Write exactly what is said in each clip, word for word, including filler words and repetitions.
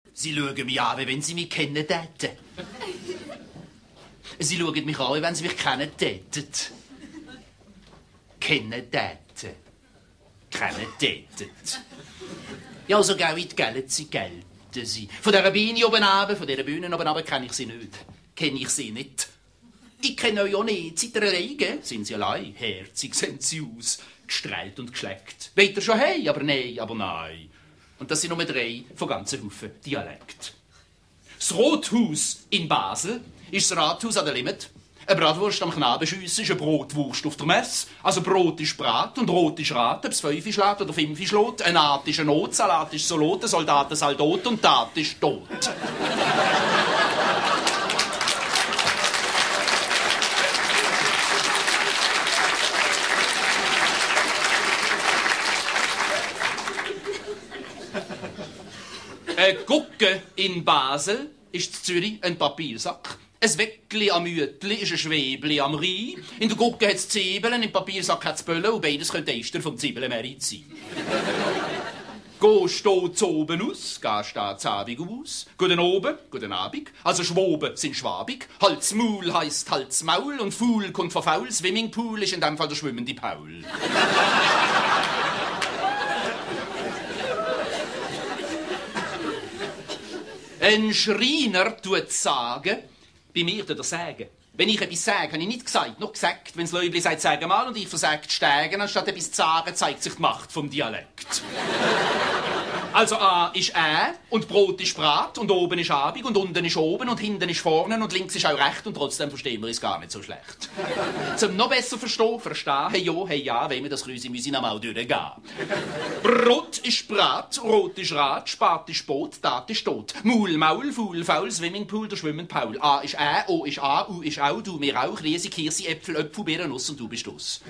Sie schauen mich an, wie wenn Sie mich kennen täten. Sie schauen mich an, wie wenn Sie mich kennen täten. Kennen täten. Kennen täten. Ja, so Geld gelten Sie, gelten Sie. Von dieser Biene oben runter, von dieser Bühne oben runter kenne ich Sie nicht. Kenne ich Sie nicht. Ich kenne euch auch nicht. Seid ihr allein? Sind Sie allein? Herzig sehen Sie aus. Gestrahlt und geschleckt. Wollt ihr schon hey? Aber nein, aber nein. Und das sind nur drei von ganzen Haufen Dialekt. Das Rothaus in Basel ist das Rathaus an der Limit. Eine Bratwurst am Knabenschiessen ist eine Brotwurst auf der Messe. Also Brot ist Brat und Rot ist Rat, ob es fünf schlägt oder fünf schlägt. Eine Naht ist eine Not, Salat ist Solot, ein Soldat ist Saldot und Tat ist tot. Eine Gucke in Basel ist in Zürich ein Papiersack. Ein Weckli am Mütli ist ein Schwebli am Rhein. In der Gucke hat es Zwiebeln, im Papiersack hat es Böllen und beides könnte Ester vom Zwiebelmerit sein. Go steht's oben aus, ga steht's Abend aus. Guten oben, guten Abend. Also Schwoben sind schwabig. Halt's Maul heisst Halt's Maul und Fool kommt von Faul. Swimmingpool ist in dem Fall der schwimmende Paul. Ein Schreiner tut sagen, bei mir tut er sagen. Wenn ich etwas sage, habe ich nicht gesagt, noch gesagt. Wenn das Leubli sagt, sag mal, und ich versagt steigen, anstatt etwas zu sagen, zeigt sich die Macht vom Dialekt. Also A ist Ä und Brot ist Brat und oben ist Abend und unten ist oben und hinten ist vorne und links ist auch recht und trotzdem verstehen wir es gar nicht so schlecht. Zum noch besser verstehen, verstehen, hey jo, hey ja, wenn wir das Krüsi müssen am auch durchgehen. Brot ist Brat, Rot ist Rat, Spat ist Boot, Tat ist tot. Maul, Maul, Fool, Faul, Swimmingpool, der schwimmt Paul. A ist Ä, O ist A, U ist Au, du mir auch, Riesig, Hirsi, Äpfel, Öpfel, Beeren, Nuss und du bist aus.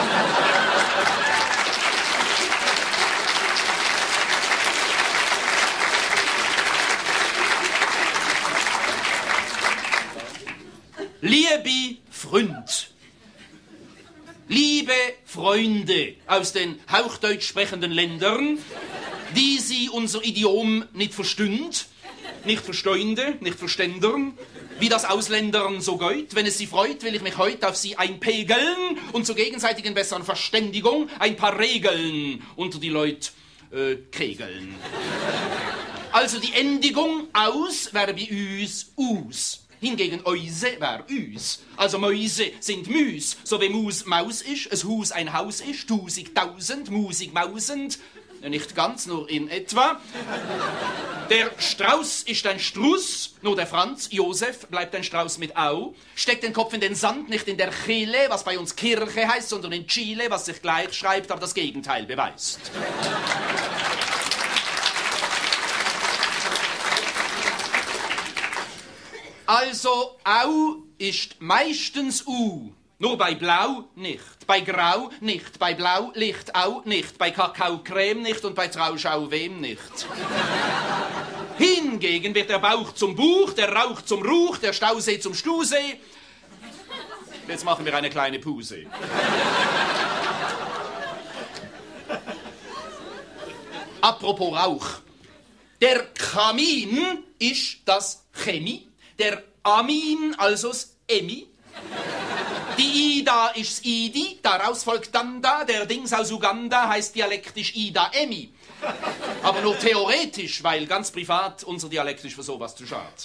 Liebe Freund, liebe Freunde aus den hauchdeutsch sprechenden Ländern, die Sie unser Idiom nicht verstehen, nicht verstehende, nicht verständern, wie das Ausländern so geht. Wenn es Sie freut, will ich mich heute auf Sie einpegeln und zur gegenseitigen besseren Verständigung ein paar Regeln unter die Leute äh, kegeln. Also die Endigung aus wäre bei uns us. Hingegen Euse wär Üs. Also Mäuse sind Müs. So wie Mus Maus ist, ein Haus ein Haus ist, tausend, tausend, Musig, Mausend. Nicht ganz, nur in etwa. Der Strauß ist ein Struss, nur der Franz Josef bleibt ein Strauß mit Au. Steckt den Kopf in den Sand, nicht in der Chile, was bei uns Kirche heißt, sondern in Chile, was sich gleich schreibt, aber das Gegenteil beweist. Also, Au ist meistens U. Nur bei Blau nicht. Bei Grau nicht. Bei Blau Licht Au nicht. Bei Kakao Creme nicht und bei Trauschau wem nicht. Hingegen wird der Bauch zum Buch, der Rauch zum Ruch, der Stausee zum Stuhsee. Jetzt machen wir eine kleine Puse. Apropos Rauch. Der Kamin ist das Chemie. Der Amin, also das Emi. Die Ida ist das Idi, daraus folgt dann da. Der Dings aus Uganda heißt dialektisch Ida Emi. Aber nur theoretisch, weil ganz privat unser Dialekt ist für sowas zu schade.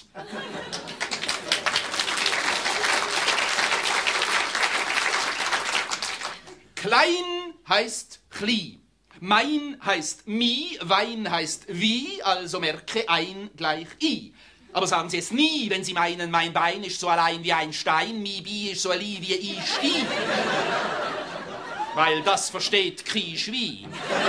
Klein heißt Chli. Mein heißt Mi, Wein heißt Wie, also merke ein gleich I. Aber sagen Sie es nie, wenn Sie meinen, mein Bein ist so allein wie ein Stein, mi Bi ist so allein wie I Sti. Weil das versteht Kriech wie.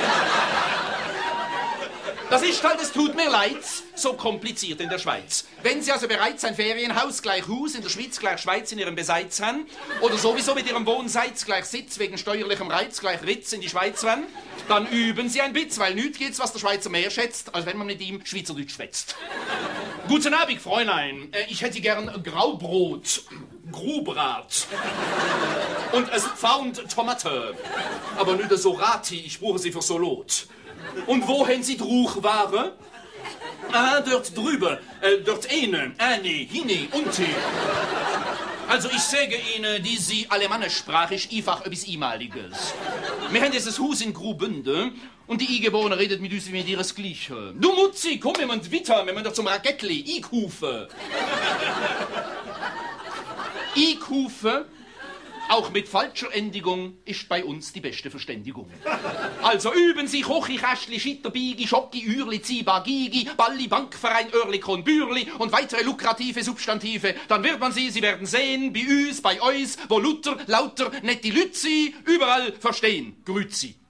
Das ist halt, es tut mir leid, so kompliziert in der Schweiz. Wenn Sie also bereits ein Ferienhaus gleich Hus in der Schweiz gleich Schweiz in Ihrem Besitz haben oder sowieso mit Ihrem Wohnsitz gleich Sitz wegen steuerlichem Reiz gleich Ritz in die Schweiz wollen, dann üben Sie ein bisschen, weil nichts gibt's, was der Schweizer mehr schätzt, als wenn man mit ihm Schweizerdeutsch schwätzt. Guten Abend, Fräulein. Ich hätte gern Graubrot, Grubrat und es Pfand Tomate. Aber nicht so Rati, ich brauche sie für Solot. Und wohin Sie Druchware? Ah, dort drüber. Äh, dort eine, eine, hine, unten. Also ich sage Ihnen, diese Alemannischsprache ist einfach etwas Einmaliges. Wir haben dieses Haus in Grubünde und die Eingeborenen reden mit uns wie mit ihres Gleichen. Du Mutzi, komm, wir müssen weiter, wir müssen doch zum Rakettli, einkaufen. Einkaufen, auch mit falscher Endigung, ist bei uns die beste Verständigung. Also üben Sie Kochi, Kästli, Schitterbiegi, Schocki, Ürli, Ziba, Gigi, Balli, Bankverein, Örlikon, Bürli und weitere lukrative Substantive. Dann wird man sie, Sie werden sehen, bei uns, bei euch, wo Luther, lauter, nette Lützi, überall verstehen. Grüezi.